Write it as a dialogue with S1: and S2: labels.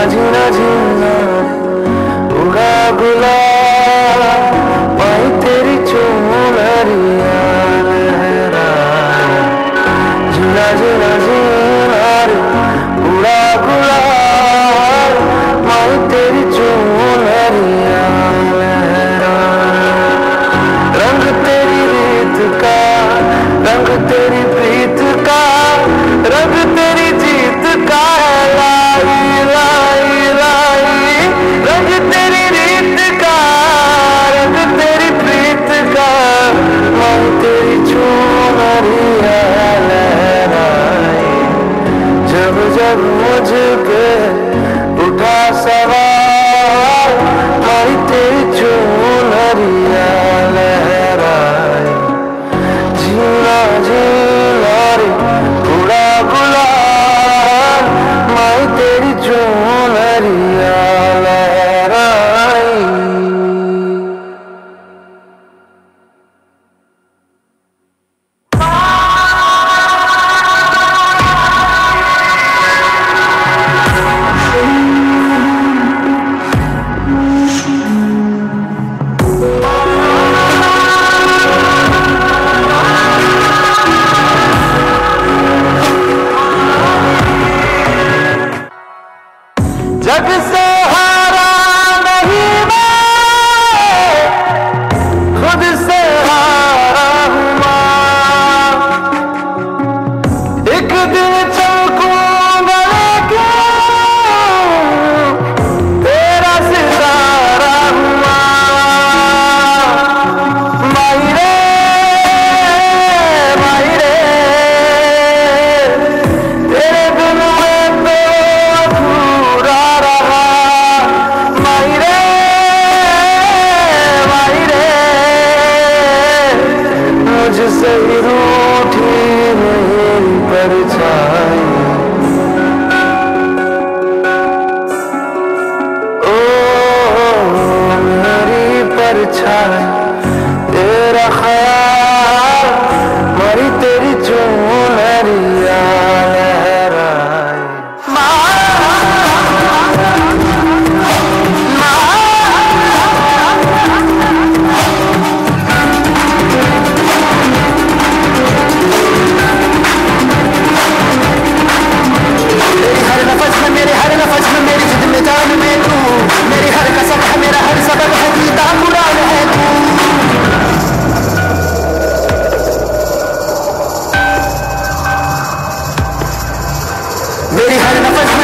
S1: जीना जीना उड़ा गुलाल पाई तेरी चुनरिया लहराए। जीना जीना जीना उड़ा गुलाल पाई तेरी चुनरिया लहराए। रंग तेरी रीत का, रंग तेरी प्रीत का, रंग तेरी जीत का लाई लाई लाई। रंग तेरी रीत का, रंग तेरी प्रीत का, माई तेरी चुनरिया लहराए। जब जब मुझ पे उठा सवार माई तेरी चुनरिया लहराए। जीना जीना रे उड़ा गुलाल माई तेरी चुनरिया लहराई। जग से हारा नहीं मैं, खुद से हारा हूँ मां। एक दिन चमकूंगा लेकिन तेरा सितारा हूँ मां। माई रे तेरे बिन मैं तो अधूरा रहा। माई रे मुझसे ही रूठी मेरी परछाई। ओ मेरी परछाई तेरा ख्याल मरी तेरी चुनरिया लहराए। मेरे हर नफस में मेरी जिद में जान में तू, मेरी हर कसम है मेरा हर सबक है जीता कुरान है तू। मेरी हर नफस